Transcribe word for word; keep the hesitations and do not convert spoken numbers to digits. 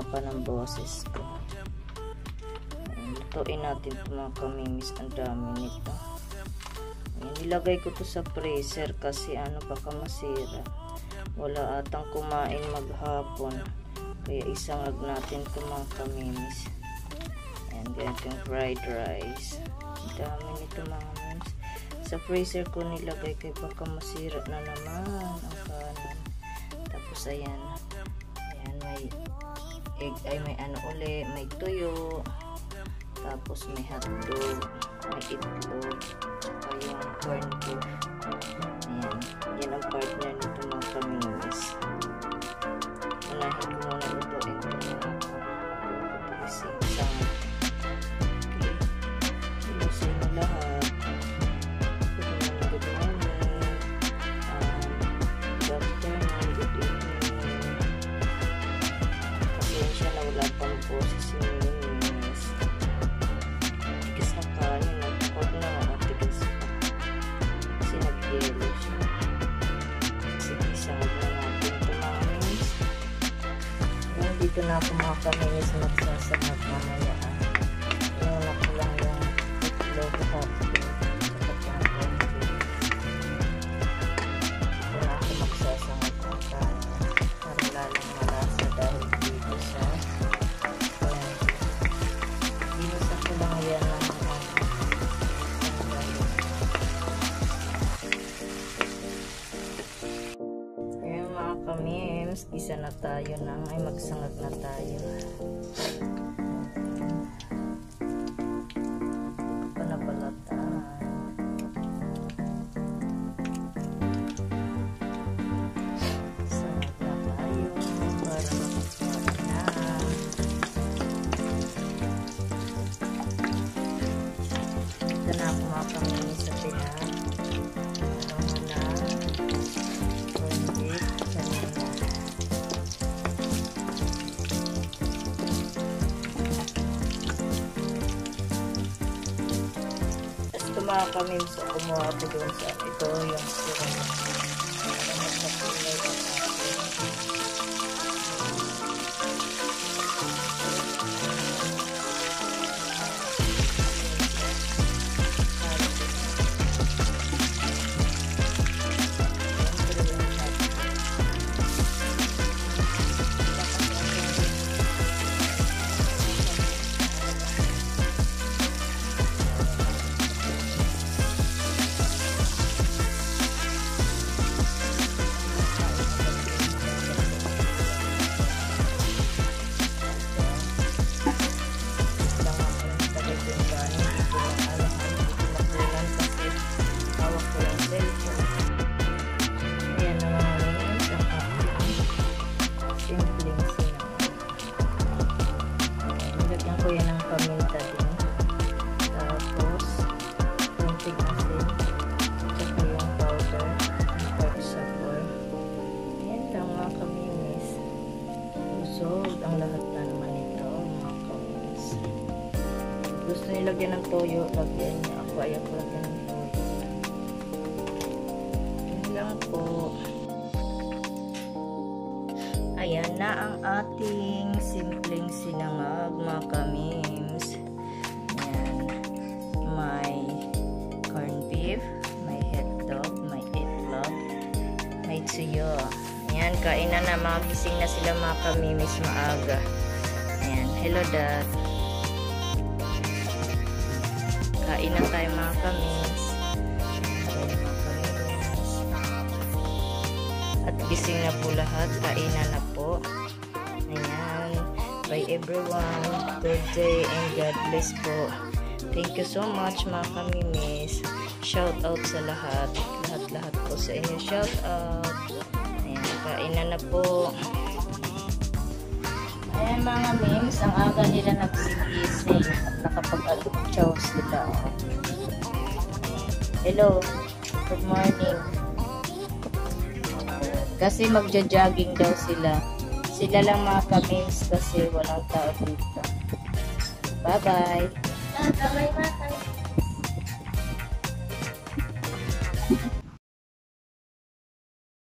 pa ng boses ko. Lutuin natin ito mga kamimis. Ang dami nito. Ayan, nilagay ko to sa freezer kasi ano, baka masira. Wala atang kumain maghapon. Kaya isangag natin ito mga kamimis. Ayan, ganito yung fried rice. Ang dami nito mga kamimis. Sa freezer ko nilagay kaya baka masira na naman ang kanin. Tapos ayan. Ayan, may egg, ay may ano uli, may tuyo. Tapos may hotdog, may itlog, saka yung corn beef. Ayan. Yan ang partner nito mga kamimis. Unahin ko muna lutuin ito mga kamimis. Isang okay. Ilusin mo lahat. Good morning, good morning. Um, good afternoon, good evening. Pasensya na wala pang boses si Mimis. Tigas na kanin. Huwag na ako tigas pa. Kasi nag-yelo siya. Sige, isangag na natin ito mga Mimis. Ngayon dito na ako mga kamimis magsasangag mamaya. Inuna ko lang yung itlog at magsasangag ng kanin para lalong malasa dahil dito sa binusan ko lang yan ng ayan mga kamims, gisa na tayo ng ay magsangag na tayo. Panabalatan. Na ako mga kamimis sa pinag ano na kondik kanina. Tapos ito mga kamimis, kumuha ako doon sa ito yung sirang para magpapulay ang ang lahat na naman ito mga kamimis. Gusto nilagyan ng toyo, lagyan niya. Ako ayaw ko lagyan ng toyo. Yan lang po. Ayan na ang ating simpleng sinangag mga kamims. Ayan. May corn beef, may hotdog, may itlog, may tuyo. Ayan, kainan na, mga gising na sila mga kamimis maaga. Ayan, hello dad. Kain na tayo mga kamimis. Ayan mga kamimis. At gising na po lahat, kainan na po. Ayan, bye everyone. Good day and God bless po. Thank you so much mga kamimis. Shout out sa lahat. Lahat-lahat po sa inyo. Shout out. Kainan na po. Ayan mga memes, ang aga nila nagsigising at nakapag-alutsaw sila. Hello, good morning. Kasi magja-jogging daw sila. Sila lang mga ka-memes kasi walang tao dito. Bye-bye. Bye-bye.